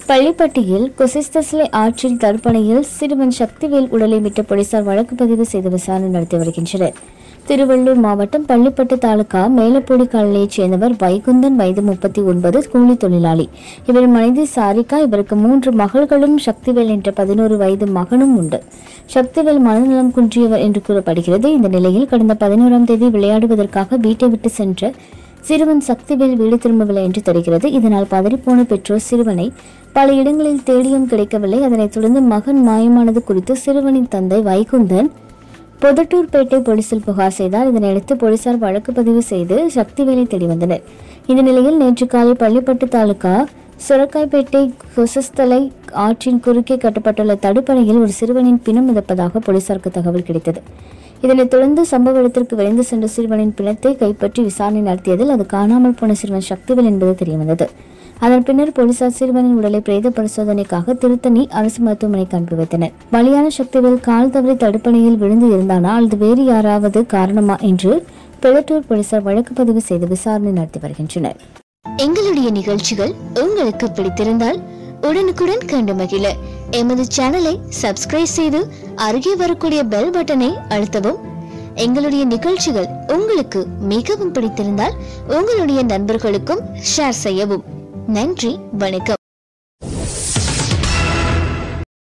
பள்ளிப்பட்டியில் கொசிஸ்தஸ்லே ஆற்றின் தடுப்பணையில் சிறுவன் சக்திவேல் உடலை மீட்ட போலீசார் வழக்கு பதிவு செய்து விசாரணை நடத்தி வருகின்றனர். திருவள்ளூர் மாவட்டம் பள்ளிப்பட்டு தாலுகா மேலப்பொடி காலனியைச் சேர்ந்தவர் வைகுந்தன், வயது 39, கூலி தொழிலாளி. இவரின் மனைவி சாரிகா. இவருக்கு 3 மகள்களும் சக்திவேல் என்ற 11 வயது மகனும் உண்டு. சக்திவேல் மனநலம் குன்றியவர் என்று கூறப்படுகிறது. இந்த நிலையில் கடந்த 11ஆம் தேதி விளையாடுவதற்காக வீட்டை விட்டு சென்ற சிறுவன் சக்திவேல் வீடு திரும்பவில்லை என்று தெரிகிறது. இதனால் பதறிப்போன பெற்றோர் சிறுவனை பல இடங்களில் தேடியும் கிடைக்கவில்லை. அதனைத் தொடர்ந்து மகன் மாயமானது குறித்து சிறுவனின் தந்தை வைகுந்தன் பொதட்டூர்பேட்டை போலீசில் புகார் செய்தார். இதனையடுத்து போலீசார் வழக்கு பதிவு செய்து சக்திவேலை தேடி வந்தனர். இந்த நிலையில் நேற்று காலை பள்ளிப்பட்டு தாலுகா சுரக்காய்பேட்டை கொசஸ்தலை ஆற்றின் குறுக்கே கட்டப்பட்டுள்ள தடுப்பணையில் ஒரு சிறுவனின் பிணம் மிதப்பதாக போலீசாருக்கு தகவல் கிடைத்தது. இதனைத் தொடர்ந்து சம்பவ இடத்திற்கு விரைந்து சென்ற சிறுவனின் பிணத்தை கைப்பற்றி விசாரணை நடத்தியதில் அது காணாமல் போன சிறுவன் சக்திவேல் என்பது தெரியவந்தது. அதன் பின்னர் போலீசார் சிறுவனின் உடலை பிரேத பரிசோதனைக்காக திருத்தணி அரசு மருத்துவமனைக்கு அனுப்பி வைத்தனர். பலியான சக்திவேல் கால் தவறி தடுப்பணையில் விழுந்து இருந்தானா அல்லது வேறு யாராவது காரணமா என்று பெலட்டூர் போலீசார் வழக்கு பதிவு செய்து விசாரணை நடத்தி வருகின்றனர். எங்களுடைய நிகழ்ச்சிகள் உங்களுக்கு பிடித்திருந்தால் உடனுக்குடன் கண்டு மகிழ எமது சேனலை சப்ஸ்கிரைப் செய்து அருகே வரக்கூடிய பெல் பட்டனை அழுத்தவும். எங்களுடைய நிகழ்ச்சிகள் உங்களுக்கு மிகவும் பிடித்திருந்தால் உங்களுடைய நண்பர்களுக்கும் ஷேர் செய்யவும். நன்றி, வணக்கம்.